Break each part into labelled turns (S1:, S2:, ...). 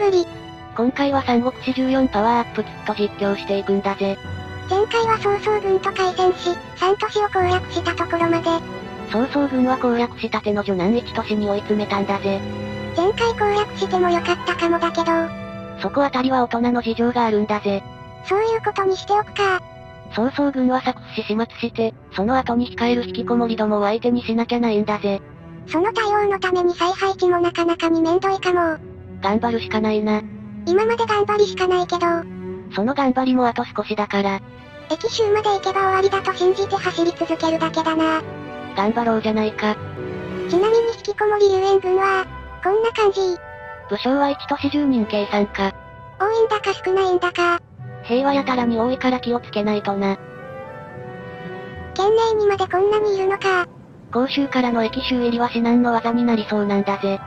S1: ぶり。
S2: 今回は三国志14パワーアップキット実況していくんだぜ。
S1: 前回は曹操軍と開戦し、3都市を攻略したところまで。
S2: 曹操軍は攻略したての徐南1都市に追い詰めたんだぜ。
S1: 前回攻略してもよかったかもだけど。
S2: そこあたりは大人の事情があるんだぜ。
S1: そういうことにしておくか。
S2: 曹操軍は作死始末して、その後に控える引きこもりどもを相手にしなきゃないんだぜ。
S1: その対応のために再配置もなかなかにめんどいかも。
S2: 頑張るしかないな。
S1: 今まで頑張りしかないけど。
S2: その頑張りもあと少しだから。
S1: 駅州まで行けば終わりだと信じて走り続けるだけだな。
S2: 頑張ろうじゃないか。
S1: ちなみに引きこもり遊園軍は、こんな感じ。
S2: 武将は1都市10人計算か。
S1: 多いんだか少ないんだか。
S2: 兵はやたらに多いから気をつけないとな。
S1: 県内にまでこんなにいるのか。
S2: 甲州からの駅州入りは至難の技になりそうなんだぜ。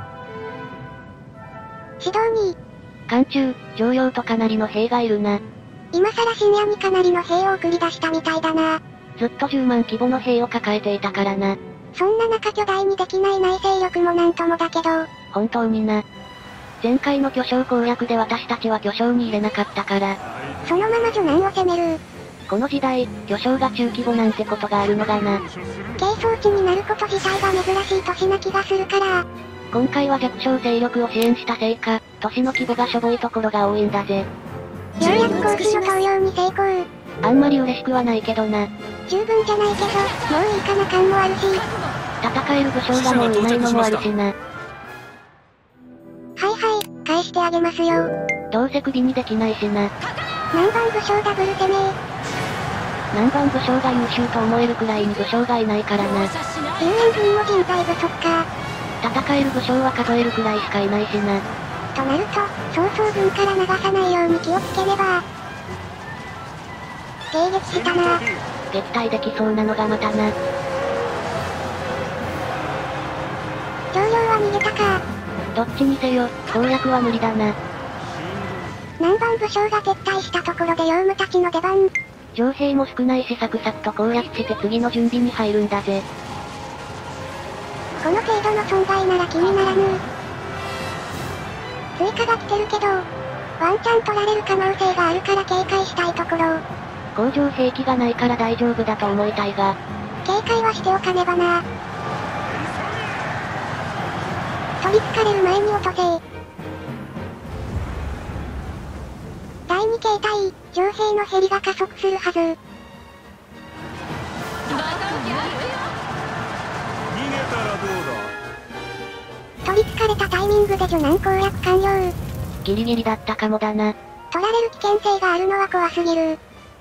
S1: 指導に。
S2: 漢中、常陽とかなりの兵がいるな。
S1: 今さら深夜にかなりの兵を送り出したみたいだな。
S2: ずっと10万規模の兵を抱えていたからな。
S1: そんな中巨大にできない内勢力もなんともだけど。
S2: 本当にな。前回の巨匠攻略で私たちは巨匠に入れなかったから。
S1: そのまま徐南を攻める。
S2: この時代、巨匠が中規模なんてことがあるのがな。
S1: 係争地になること自体が珍しい都市な気がするから。
S2: 今回は弱小勢力を支援したせいか、都市の規模がしょぼいところが多いんだぜ。
S1: ようやく甲府の投用に成功。
S2: あんまり嬉しくはないけどな。
S1: 十分じゃないけど、もういいかな感もあるし。
S2: 戦える武将がもういないのもあるしな。
S1: はいはい、返してあげますよ。
S2: どうせ首にできないしな。
S1: 南蛮武将ダブル攻め。
S2: 南蛮武将が優秀と思えるくらいに武将がいないからな。
S1: 遊園軍も人材不足か。
S2: 戦える武将は数えるくらいしかいないしな。
S1: となると、曹操軍から流さないように気をつければ。迎撃したな。
S2: 撃退できそうなのがまたな。
S1: 常陽は逃げたか。
S2: どっちにせよ、攻略は無理だな。
S1: 南蛮武将が撤退したところでヨウムたちの出番。
S2: 城兵も少ないしサクサクと攻略して次の準備に入るんだぜ。
S1: この程度の損害なら気にならぬ。追加が来てるけど、ワンチャン取られる可能性があるから警戒したいところ。
S2: 工場兵器がないから大丈夫だと思いたいが。
S1: 警戒はしておかねばな。取り憑かれる前に落とせ。第2形態、城兵のヘリが加速するはず。
S3: 逃げたらどうだ。
S1: 取り憑かれたタイミングで徐南攻略完了。
S2: ギリギリだったかもだな。
S1: 取られる危険性があるのは怖すぎる。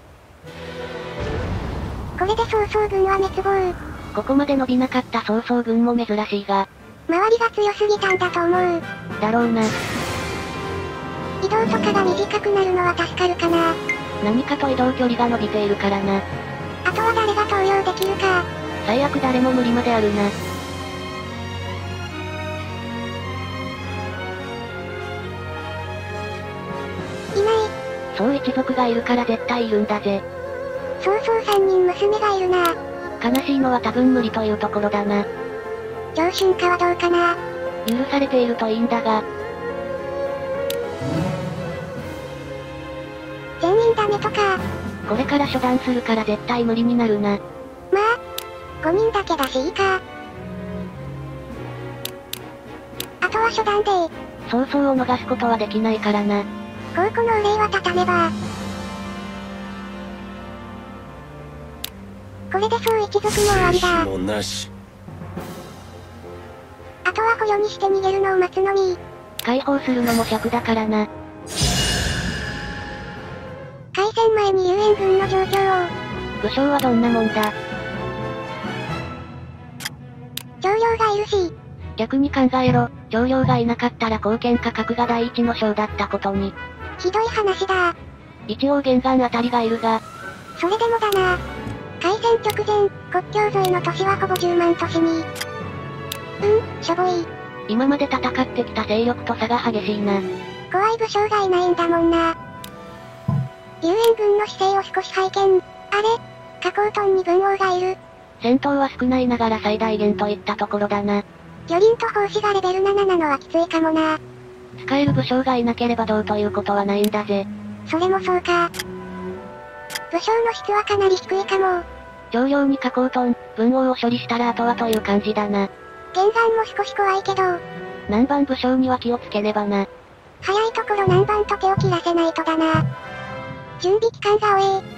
S1: これで曹操軍は滅亡。
S2: ここまで伸びなかった曹操軍も珍しいが。
S1: 周りが強すぎたんだと思う。
S2: だろうな。
S1: 移動とかが短くなるのは助かるかな。
S2: 何かと移動距離が伸びているからな。
S1: あとは誰が投用できるか。
S2: 最悪誰も無理まであるな。
S1: いない。
S2: そう一族がいるから絶対いるんだぜ。
S1: そうそう3人娘がいるな。
S2: 悲しいのは多分無理というところだな。
S1: 上春夏はどうかな。
S2: 許されているといいんだが。
S1: 全員ダメとか。
S2: これから処断するから絶対無理になるな。
S1: まあ、5人だけだしいいか。あとは処断で。
S2: 曹操を逃すことはできないからな。
S1: 高庫の憂いは立たねば。これで宋一族も終わりだ。
S3: もなし。
S1: あとは捕虜にして逃げるのを待つのみ。
S2: 解放するのも尺だからな。
S1: 開戦前に遊園軍の状況を。
S2: 武将はどんなもんだ。
S1: 長領がいるし。
S2: 逆に考えろ、長領がいなかったら貢献価格が第一の将だったことに。
S1: ひどい話だ。
S2: 一応玄関あたりがいるが。
S1: それでもだな。開戦直前、国境沿いの都市はほぼ10万都市に。しょぼい。
S2: 今まで戦ってきた勢力と差が激しいな。
S1: 怖い武将がいないんだもんな。遊園軍の姿勢を少し拝見。あれ加工トンに文王がいる。
S2: 戦闘は少ないながら最大限といったところだな。
S1: 魚鱗と胞子がレベル7なのはきついかもな。
S2: 使える武将がいなければどうということはないんだぜ。
S1: それもそうか。武将の質はかなり低いかも。
S2: 上領に加工トン、文王を処理したらあとはという感じだな。
S1: 玄山も少し怖いけど。
S2: 南蛮武将には気をつけねばな。
S1: 早いところ南蛮と手を切らせないとだな。準備期間が多い。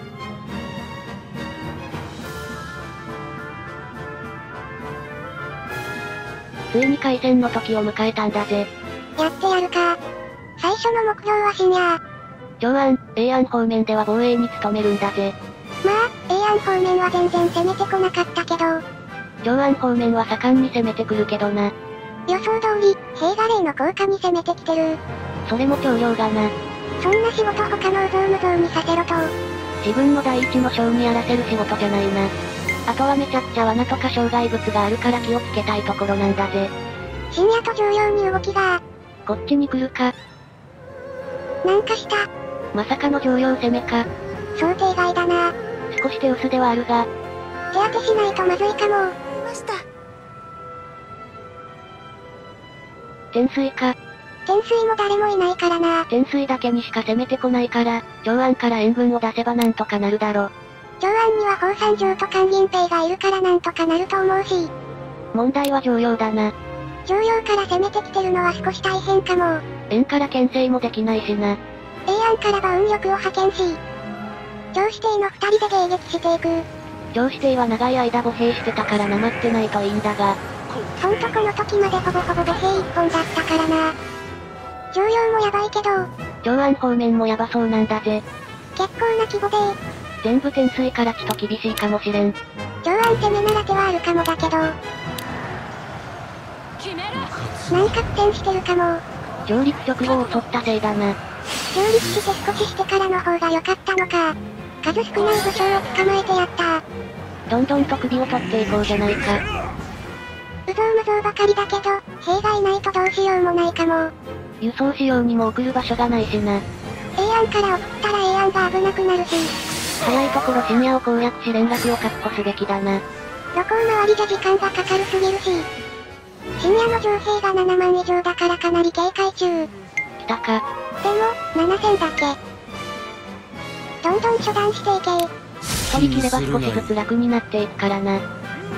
S2: ついに開戦の時を迎えたんだぜ。
S1: やってやるか。最初の目標は深夜。
S2: 長安、永安方面では防衛に努めるんだぜ。
S1: まあ、永安方面は全然攻めてこなかったけど。
S2: 長安方面は盛んに攻めてくるけどな。
S1: 予想通り、兵が霊の効果に攻めてきてる。
S2: それも長領がな。
S1: そんな仕事他のうぞうむぞうにさせろと。
S2: 自分の第一の将にやらせる仕事じゃないな。あとはめちゃくちゃ罠とか障害物があるから気をつけたいところなんだぜ。
S1: 深夜と重要に動きが。
S2: こっちに来るか。
S1: なんかした。
S2: まさかの上領攻めか。
S1: 想定外だな。
S2: 少し手薄ではあるが。
S1: 手当てしないとまずいかも。
S4: ました。
S2: 天水か。
S1: 天水も誰もいないからな。
S2: 天水だけにしか攻めてこないから、長安から援軍を出せばなんとかなるだろ。
S1: 長安には宝山城と関銀兵がいるからなんとかなると思うし。
S2: 問題は上領だな。
S1: 上領から攻めてきてるのは少し大変かも。
S2: 円から牽制もできないしな。
S1: 永安から馬運力を派遣し、上司帝の二人で迎撃していく。
S2: 上司帝は長い間歩兵してたからなまってないといいんだが。
S1: ほんとこの時までほぼほぼ歩兵一本だったからな。上領もやばいけど。
S2: 長安方面もやばそうなんだぜ。
S1: 結構な規模で。
S2: 全部天水からちと厳しいかもしれん。
S1: 長安攻めなら手はあるかもだけど。なんか苦戦してるかも。
S2: 上陸直後を襲ったせいだな。
S1: 上陸して少ししてからの方が良かったのか。数少ない武将を捕まえてやった。
S2: どんどんと首を取っていこうじゃないか。
S1: うぞうむぞうばかりだけど、兵がいないとどうしようもないかも。
S2: 輸送しようにも送る場所がないしな。
S1: 永安から送ったら永安が危なくなるし。
S2: 早いところ深夜を攻略し連絡を確保すべきだな。
S1: 旅行回りじゃ時間がかかるすぎるし。深夜の城兵が7万以上だからかなり警戒中。
S2: 来たか。
S1: でも、7000だけ。どんどん処断していけ。
S2: 取り切れば少しずつ楽になっていくからな。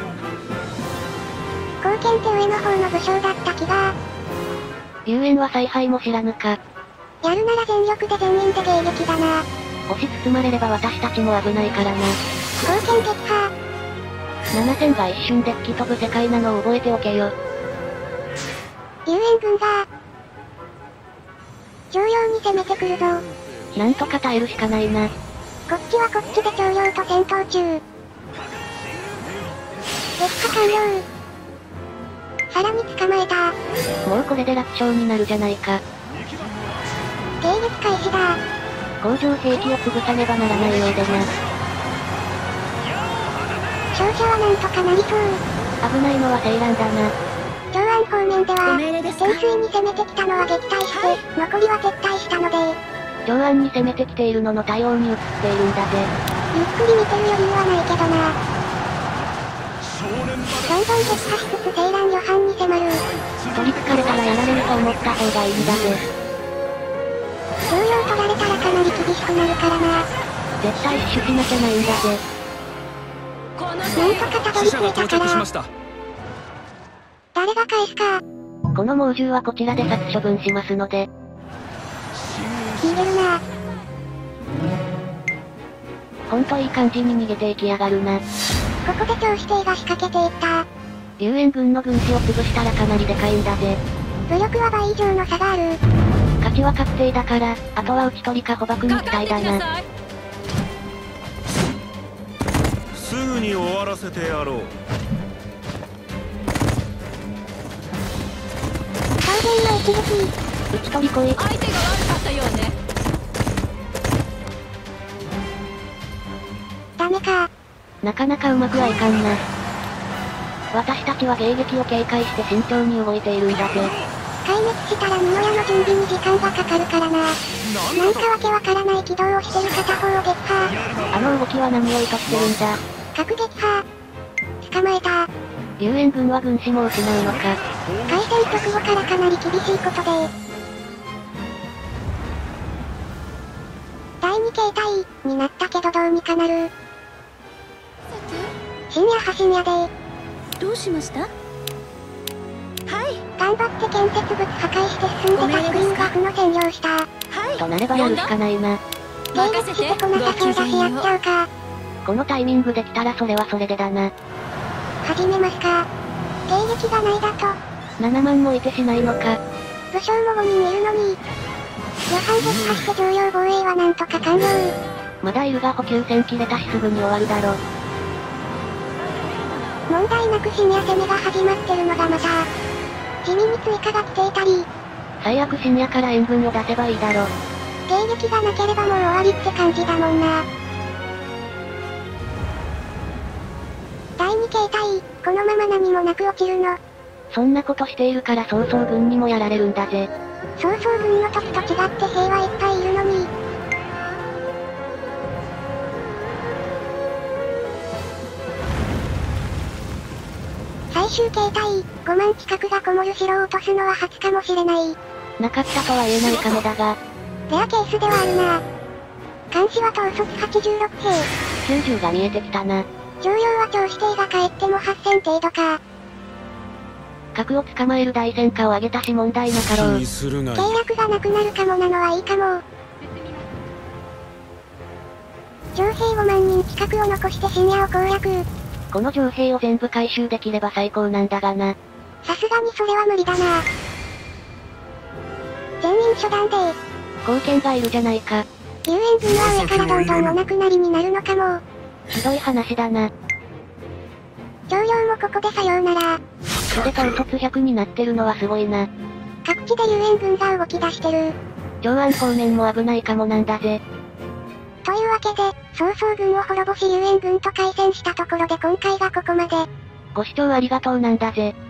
S1: 貢献って上の方の武将だった気が。
S2: 龍炎は采配も知らぬか。
S1: やるなら全力で全員で迎撃だな。
S2: 押し包まれれば私たちも危ないからな。
S1: 貢献撃破。
S2: 7000が一瞬で吹き飛ぶ世界なのを覚えておけよ。
S1: 龍炎軍が、長領に攻めてくるぞ。
S2: なんとか耐えるしかないな。
S1: こっちはこっちで長領と戦闘中。撃破完了。さらに捕まえた。
S2: もうこれで楽勝になるじゃないか。
S1: 迎撃開始だ。
S2: 工場兵器を潰さねばならないようでな。
S1: 勝者はなんとかなりそう。
S2: 危ないのはセイランだな。
S1: 長安方面では、
S4: お命令ですか？
S1: 天水に攻めてきたのは撃退して、残りは撤退したので、
S2: 長安に攻めてきているのの対応に移っているんだぜ。
S1: ゆっくり見てる余裕はないけどな。どんどん撃破しつつセイランヨハンに迫る。
S2: 取りつかれたらやられると思った方がいいんだぜ。
S1: 長領取られたらかなり厳しくなるからな。
S2: 絶対死守しなきゃないんだぜ。
S1: なんとかたどり着いたから。誰が返すか。
S2: この猛獣はこちらで殺処分しますので。
S1: 逃げるな。
S2: ほんといい感じに逃げていきやがるな。
S1: ここで超指定が仕掛けていった。
S2: 龍炎軍の軍師を潰したらかなりでかいんだぜ。
S1: 武力は倍以上の差がある。
S2: 勝ちは確定だから、あとは打ち取りか捕獲に期待だな。
S3: すぐに終わらせてやろう。
S1: 当然の一撃。
S2: 打ち取り来い。
S4: 相手が悪かったようね。
S1: ダメか。
S2: なかなかうまくはいかんな。私たちは迎撃を警戒して慎重に動いているんだぜ。
S1: 壊滅したら二の矢の準備に時間がかかるからな。なんかわけわからない軌道をしてる片方を撃破。
S2: あの動きは何を意図してるんだ。
S1: 核撃破。捕まえた。
S2: 龍炎軍は軍師も失うのか。
S1: 開戦直後からかなり厳しいことで、 2形態になったけどどうにかなる。深夜派深夜で
S4: どうしました？はい。
S1: 頑張って建設物破壊して進んでたスクリーンが負の占領した。
S2: となればやるしかないな。
S1: 迎撃してこなさそうだしやっちゃうか。
S2: このタイミングで来たらそれはそれでだな。
S1: 始めますか。迎撃がないだと。
S2: 7万もいてしないのか。
S1: 武将も5人いるのに。予算撃破して重要防衛はなんとか完了。
S2: まだいるが補給線切れたしすぐに終わるだろ。
S1: 問題なく深夜攻めが始まってるのがまた、地味に追加が来ていたり。
S2: 最悪深夜から援軍を出せばいいだろ。
S1: 迎撃がなければもう終わりって感じだもんな。第2形態、このまま何もなく落ちるの。
S2: そんなことしているから曹操軍にもやられるんだぜ。
S1: 曹操軍の時と違って兵はいっぱいいるのに。最終形態、5万近くがこもる城を落とすのは初かもしれない。
S2: なかったとは言えないかもだが。
S1: レアケースではあるな。監視は統率86兵。
S2: 90が見えてきたな。
S1: 重要は超指定が帰っても8000程度か。
S2: 核を捕まえる大戦果を上げたし問題なかろう。
S1: 計略がなくなるかもなのはいいかも。徴兵5万人近くを残して深夜を攻略。
S2: この徴兵を全部回収できれば最高なんだがな。
S1: さすがにそれは無理だな。全員初段で
S2: 貢献がいるじゃないか。
S1: 救援軍は上からどんどんお亡くなりになるのかも。
S2: ひどい話だな。
S1: 徴用もここでさようなら。
S2: それ統率100になってるのはすごいな。
S1: 各地で救援軍が動き出してる。
S2: 長安方面も危ないかもなんだぜ。
S1: というわけで、曹操軍を滅ぼし救援軍と開戦したところで今回がここまで。
S2: ご視聴ありがとうなんだぜ。